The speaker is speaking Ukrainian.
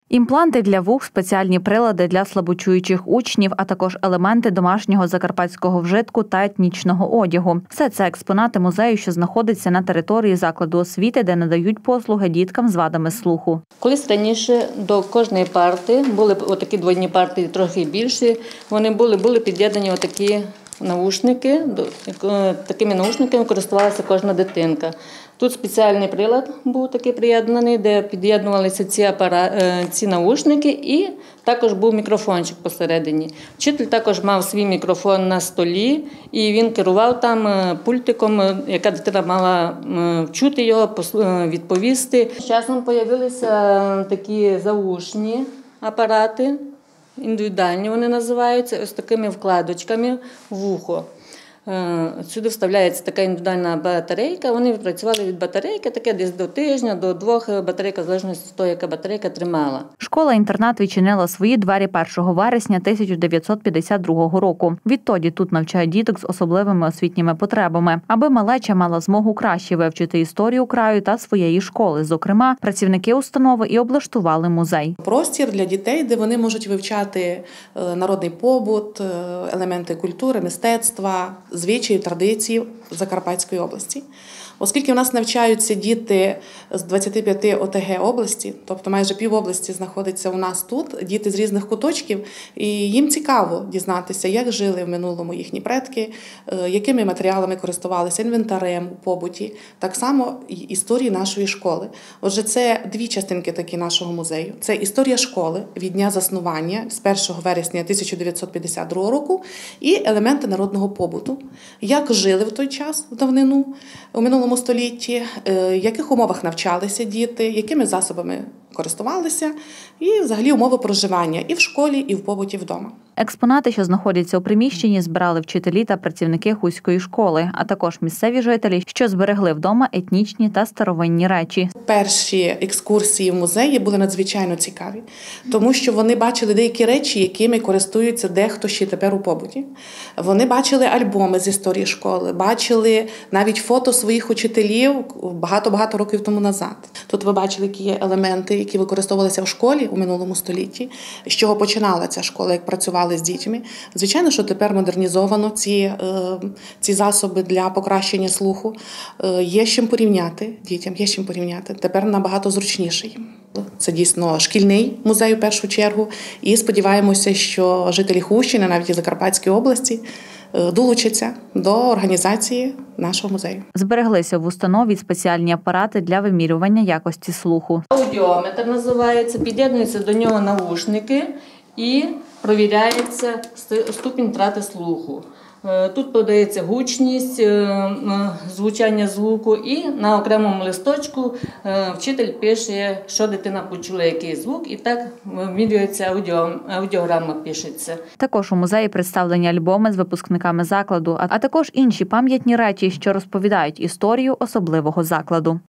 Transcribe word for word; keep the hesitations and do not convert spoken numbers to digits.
Імпланти для вух, спеціальні прилади для слабочуючих учнів, а також елементи домашнього закарпатського вжитку та етнічного одягу. Все це експонати музею, що знаходиться на території закладу освіти, де надають послуги діткам з вадами слуху. Колись раніше до кожної парти були отакі двойні парти, трохи більші. Вони були, були під'єднані отакі наушники. Такими наушниками користувалася кожна дитинка. Тут спеціальний прилад був такий приєднаний, де під'єднувалися ці, апара... ці наушники, і також був мікрофончик посередині. Вчитель також мав свій мікрофон на столі, і він керував там пультиком, яка дитина мала вчути його, відповісти. З часом з'явилися такі заушні апарати, індивідуальні вони називаються, ось такими вкладочками в вухо. Сюди вставляється така індивідуальна батарейка, вони відпрацювали від батарейки, таке десь до тижня, до двох батарейок, в залежності від того, яка батарейка тримала. Школа-інтернат відчинила свої двері першого вересня тисяча дев'ятсот п'ятдесят другого року. Відтоді тут навчають діток з особливими освітніми потребами. Аби малеча мала змогу краще вивчити історію краю та своєї школи. Зокрема, працівники установи і облаштували музей. Простір для дітей, де вони можуть вивчати народний побут, елементи культури, мистецтва, звичаїв, традицій Закарпатської області. Оскільки в нас навчаються діти з двадцяти п'яти о те ге області, тобто майже пів області знаходиться у нас тут, діти з різних куточків, і їм цікаво дізнатися, як жили в минулому їхні предки, якими матеріалами користувалися, інвентарем у побуті, так само і історії нашої школи. Отже, це дві частинки такі нашого музею. Це історія школи від дня заснування з першого вересня тисяча дев'ятсот п'ятдесят другого року і елементи народного побуту, як жили в той час, в давнину, у минулому столітті, в яких умовах навчалися діти, якими засобами користувалися, і взагалі умови проживання і в школі, і в побуті вдома. Експонати, що знаходяться у приміщенні, збирали вчителі та працівники Хуської школи, а також місцеві жителі, що зберегли вдома етнічні та старовинні речі. Перші екскурсії в музеї були надзвичайно цікаві, тому що вони бачили деякі речі, якими користуються дехто ще тепер у побуті. Вони бачили альбоми з історії школи, бачили навіть фото своїх учителів багато-багато років тому назад. Тут ви бачили, які є елементи, які використовувалися в школі у минулому столітті, з чого починала ця школа, як працювали з дітьми. Звичайно, що тепер модернізовано ці, ці засоби для покращення слуху. Є з чим порівняти дітям, є з чим порівняти. Тепер набагато зручніший. Це дійсно шкільний музей у першу чергу. І сподіваємося, що жителі Хустщини, навіть і Закарпатської області, долучаться до організації нашого музею. Збереглися в установі спеціальні апарати для вимірювання якості слуху. Аудіометр називається, під'єднуються до нього навушники і провіряється ступінь втрати слуху. Тут подається гучність, звучання звуку, і на окремому листочку вчитель пише, що дитина почула, який звук, і так вимірюється аудіо, аудіограма пишеться. Також у музеї представлені альбоми з випускниками закладу, а також інші пам'ятні речі, що розповідають історію особливого закладу.